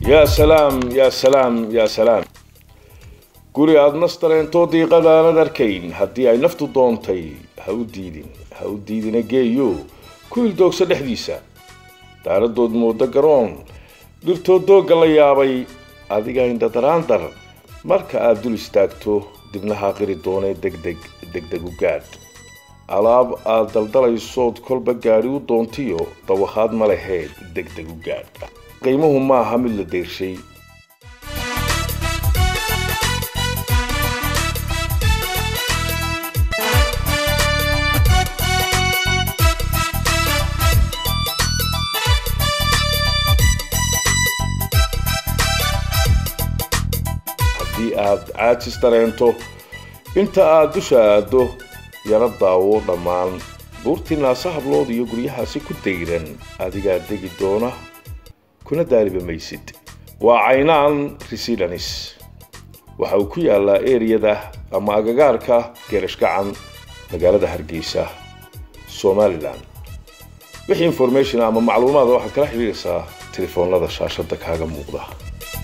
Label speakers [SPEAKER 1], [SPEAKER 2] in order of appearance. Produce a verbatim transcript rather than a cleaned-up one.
[SPEAKER 1] يا سلام يا سلام يا سلام قولي عاد نسترين توضي قدانا دركين هدي اي نفتو دونتي هاو ديدين هاو ديدين اجيو كل دوغ سدح ديسا داردود مودا قرون درتو دوغ الله يابي adiga inda daraandar marka aad dul istaagto dibnaha qiri doonay degdeg degdeg u gaad alaab aad daldalayso kolba gaari u doontiyo dawaqad ma lahayd degdeg u gaad qiimuhu ma aha mid la deershay aad caajis dareento inta aad dushaado yara daawo dhamaan buurtina sahablood iyo guryahaasi ku dayran adiga degi doona kuna daaliba maysid waa Caynaan residency waxa uu ku yaalaa area-da ama agagaarka geerashgacan magaalada Hargeisa Somaliland wixii information ama macluumaad waxa kala xiriiraysaa telefoonada shaashada kaaga muuqda